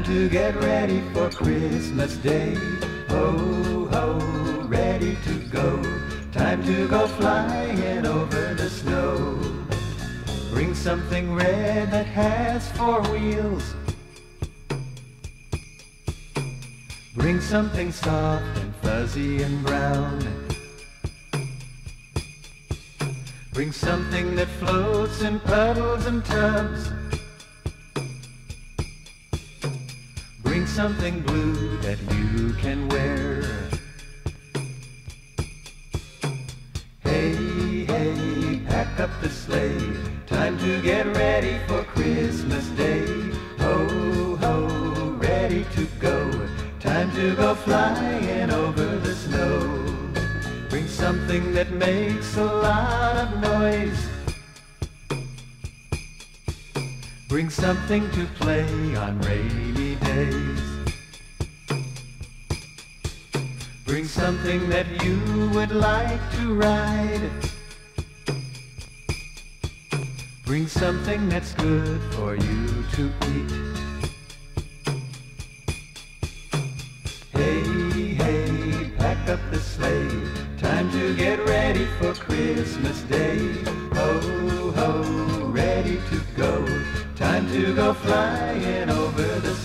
to get ready for Christmas Day. Ho, ho, ready to go. Time to go flying over the snow. Bring something red that has 4 wheels. Bring something soft and fuzzy and brown. Bring something that floats in puddles and tubs. Bring something blue that you can wear. Hey, hey, pack up the sleigh. Time to get ready for Christmas Day. Ho, ho, ready to go. Time to go flying over the snow. Bring something that makes a lot of noise. Bring something to play on rainy days. Bring something that you would like to ride. Bring something that's good for you to eat. Hey, hey, pack up the sleigh. Time to get ready for Christmas Day. Ho, ho, ready to go. Time to go flying over the